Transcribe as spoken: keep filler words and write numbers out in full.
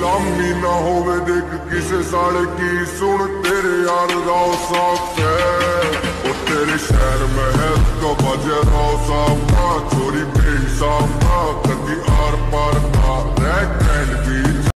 गुलामी ना होवे देख किसे साले की, सुन तेरे यार राव साफ है, ओ तेरे शहर में है तो बजे राव साफ